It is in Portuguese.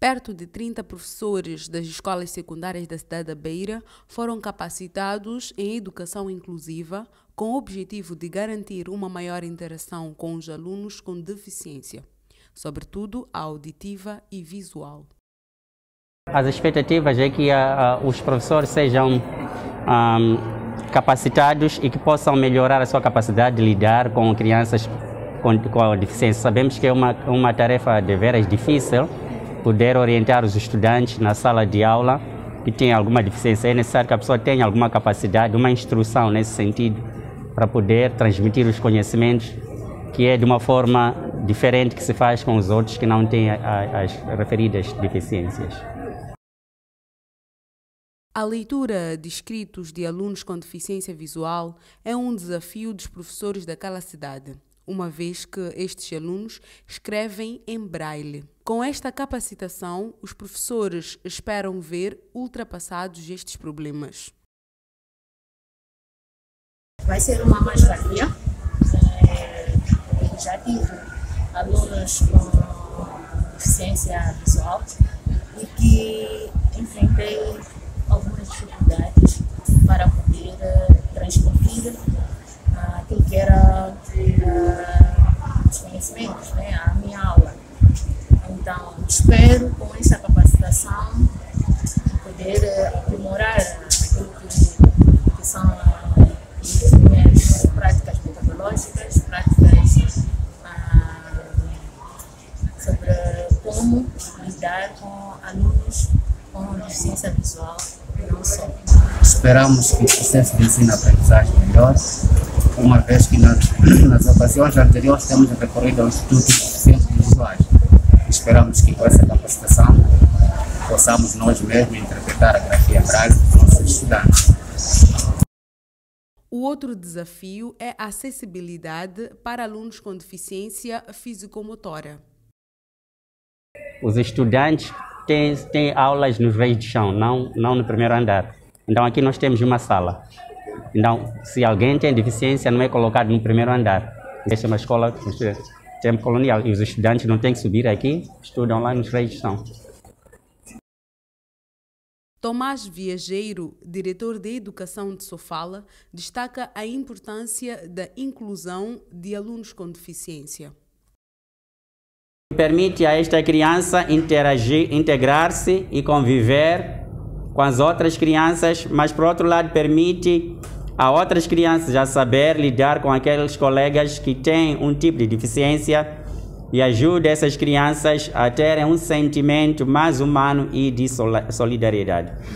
Perto de 30 professores das escolas secundárias da cidade da Beira foram capacitados em educação inclusiva com o objetivo de garantir uma maior interação com os alunos com deficiência, sobretudo a auditiva e visual. As expectativas é que os professores sejam capacitados e que possam melhorar a sua capacidade de lidar com crianças com deficiência. Sabemos que é uma tarefa de veras difícil poder orientar os estudantes na sala de aula que têm alguma deficiência. É necessário que a pessoa tenha alguma capacidade, uma instrução nesse sentido, para poder transmitir os conhecimentos, que é de uma forma diferente que se faz com os outros que não têm as referidas deficiências. A leitura de escritos de alunos com deficiência visual é um desafio dos professores daquela cidade, uma vez que estes alunos escrevem em braille. Com esta capacitação, os professores esperam ver ultrapassados estes problemas. Vai ser uma mais-valia. Já tive alunos com deficiência visual e que enfrentei algumas dificuldades para poder transmitir aquilo que era os conhecimentos, a minha aula. Então, espero com essa capacitação poder aprimorar aquilo que são as minhas práticas metodológicas, práticas sobre como lidar com alunos com deficiência visual e não só. Esperamos que o processo de ensino-aprendizagem melhore, uma vez que nas ocasiões anteriores temos recorrido ao Instituto de Deficientes Visuais. Esperamos que com essa capacitação possamos nós mesmos interpretar a grafia braille dos nossos estudantes. O outro desafio é a acessibilidade para alunos com deficiência físico-motora. Os estudantes têm aulas nos reios de chão, não no primeiro andar. Então aqui nós temos uma sala. Então, se alguém tem deficiência, não é colocado no primeiro andar. Esta é uma escola de tempo colonial e os estudantes não têm que subir aqui, estudam lá nos reios de chão. Tomás Viajeiro, diretor de Educação de Sofala, destaca a importância da inclusão de alunos com deficiência. Permite a esta criança interagir, integrar-se e conviver com as outras crianças, mas por outro lado permite a outras crianças a saber lidar com aqueles colegas que têm um tipo de deficiência e ajuda essas crianças a terem um sentimento mais humano e de solidariedade.